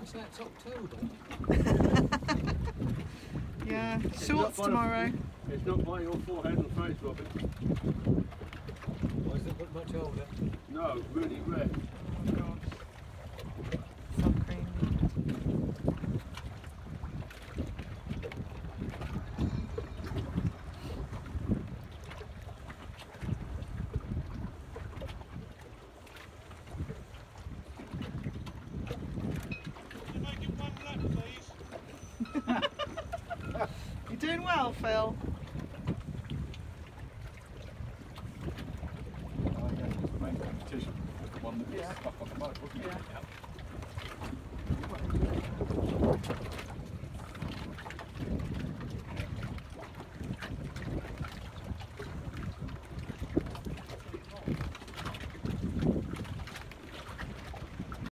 say it's October. Yeah, shorts tomorrow. It's not by your forehead and face, Robin. Why is it much older? No, really red. Oh gosh. Sun cream. You're doing well, Phil. The one that was stuck on the boat, wasn't it? Yeah.